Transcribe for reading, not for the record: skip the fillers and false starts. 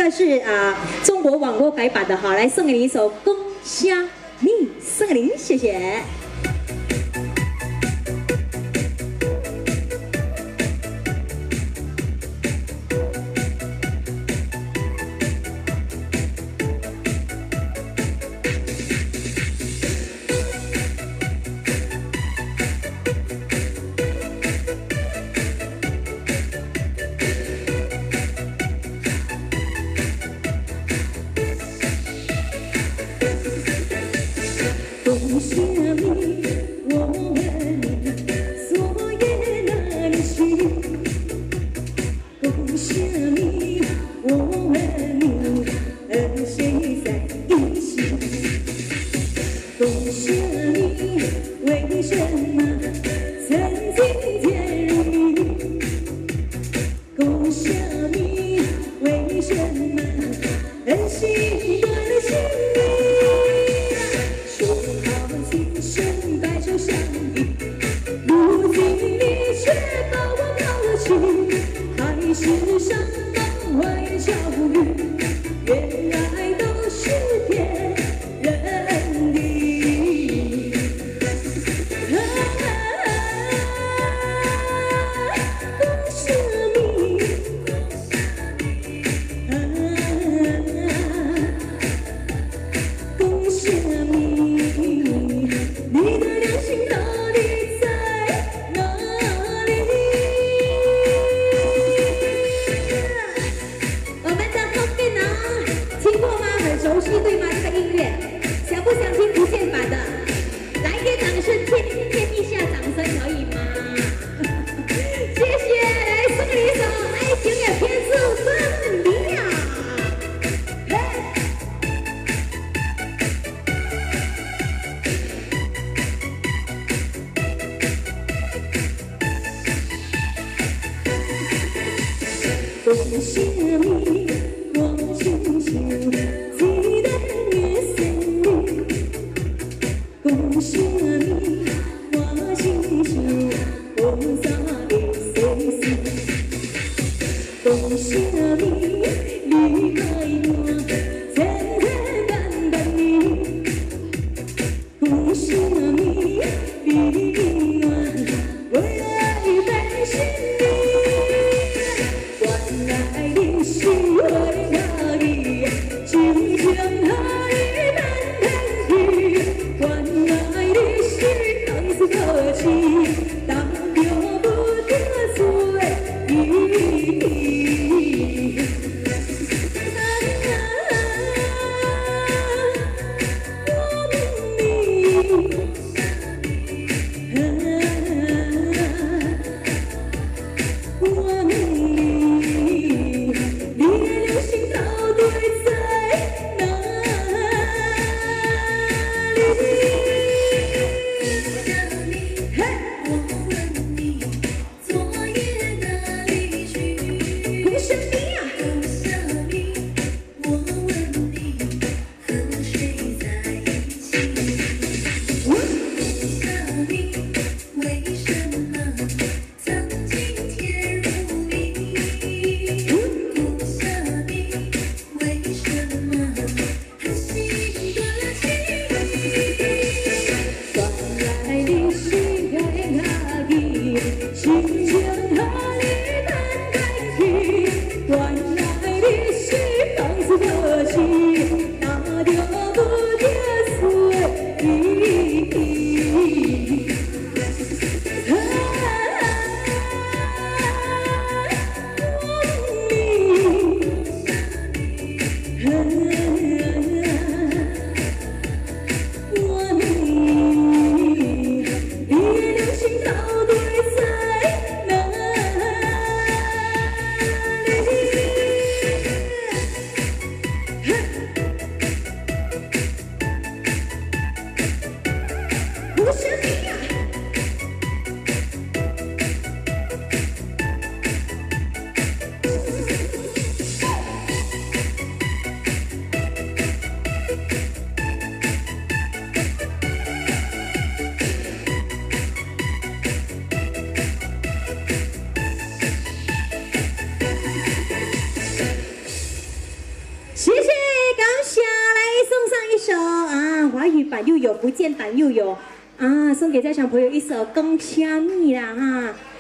个是中国网络改版的哈，来送给你一首《恭虾米》，送给您，谢谢。 恭喜你，我问你，昨夜哪里去？恭喜你，我问你，和谁在一起？恭喜你，为什么曾经甜如蜜？恭喜你，为什么狠心断了心意？ 今生白首相依，如今你却把我抛弃，海誓山盟花言巧语，原来都是骗人的。恭喜你，恭喜你。 你的良心到底在哪里？我们的后面呢？听过吗？很熟悉对吗？这个音乐，想不想听不限版的？来一点掌声，添一下掌声可以吗？谢谢，来送你一首《爱情也偏处分离》。 恭喜你，我清楚记得月森林。恭喜你，我清楚红色的岁月。恭喜你，离开我千千万万里。恭喜你，离我未来被心里。 原来的是我， 又有福建版又有啊，送给在场朋友一首《恭喜你》啦哈。